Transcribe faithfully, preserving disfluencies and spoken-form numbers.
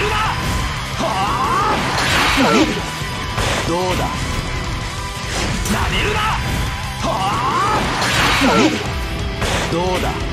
な。はあ。どうだ。なめるな。はあ。どうだ。